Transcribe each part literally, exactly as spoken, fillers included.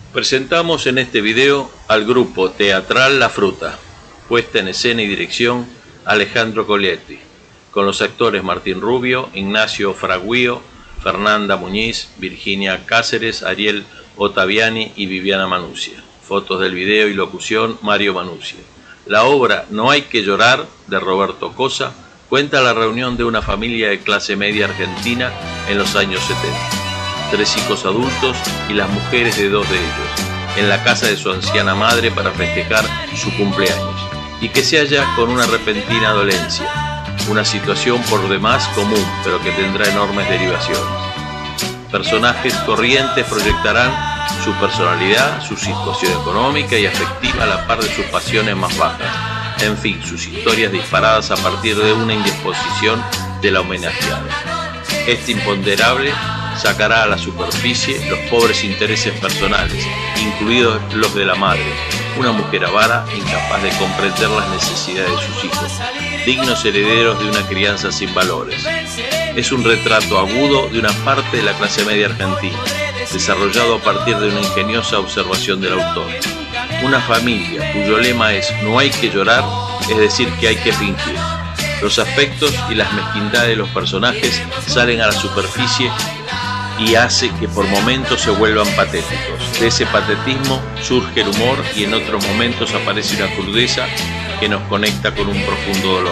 Presentamos en este video al grupo teatral La Fruta, puesta en escena y dirección Alejandro Colietti, con los actores Martín Rubio, Ignacio Fraguío, Fernanda Muñiz, Virginia Cáceres, Ariel Ottaviani y Viviana Manuzia. Fotos del video y locución Mario Manuzia. La obra No hay que llorar, de Roberto Cosa, cuenta la reunión de una familia de clase media argentina en los años setenta. Tres hijos adultos y las mujeres de dos de ellos, en la casa de su anciana madre para festejar su cumpleaños, y que se halla con una repentina dolencia, una situación por demás común, pero que tendrá enormes derivaciones. Personajes corrientes proyectarán su personalidad, su situación económica y afectiva a la par de sus pasiones más bajas, en fin, sus historias disparadas a partir de una indisposición de la homenajeada. Este imponderable sacará a la superficie los pobres intereses personales, incluidos los de la madre, una mujer avara incapaz de comprender las necesidades de sus hijos, dignos herederos de una crianza sin valores. Es un retrato agudo de una parte de la clase media argentina, desarrollado a partir de una ingeniosa observación del autor. Una familia cuyo lema es "no hay que llorar", es decir, que hay que fingir. Los aspectos y las mezquindades de los personajes salen a la superficie y hace que por momentos se vuelvan patéticos. De ese patetismo surge el humor y en otros momentos aparece una crudeza que nos conecta con un profundo dolor.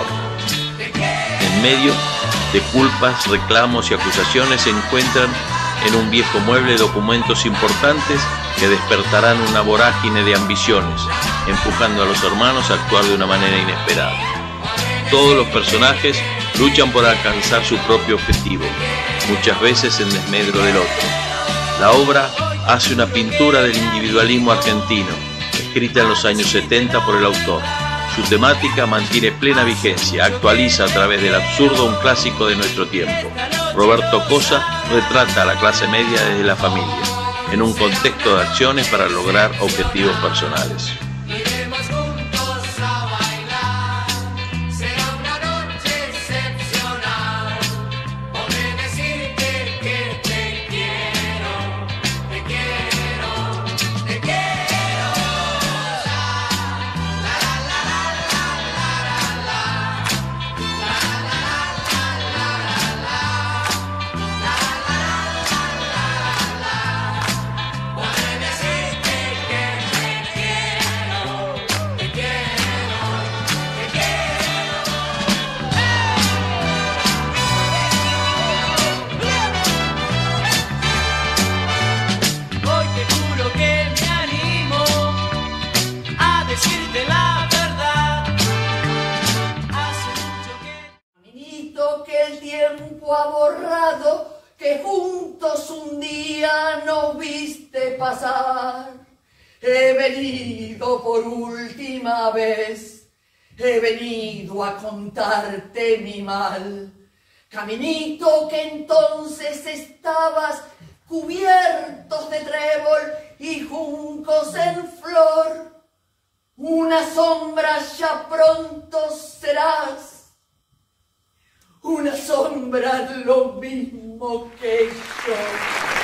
En medio de culpas, reclamos y acusaciones se encuentran en un viejo mueble documentos importantes que despertarán una vorágine de ambiciones, empujando a los hermanos a actuar de una manera inesperada. Todos los personajes luchan por alcanzar su propio objetivo, muchas veces en desmedro del otro. La obra hace una pintura del individualismo argentino, escrita en los años setenta por el autor. Su temática mantiene plena vigencia, actualiza a través del absurdo un clásico de nuestro tiempo. Roberto Cosa retrata a la clase media desde la familia, en un contexto de acciones para lograr objetivos personales. Que el tiempo ha borrado, que juntos un día nos viste pasar. He venido por última vez, he venido a contarte mi mal. Caminito que entonces estabas cubiertos de trébol y juncos en flor. Una sombra ya pronto serás, una sombra lo mismo que yo.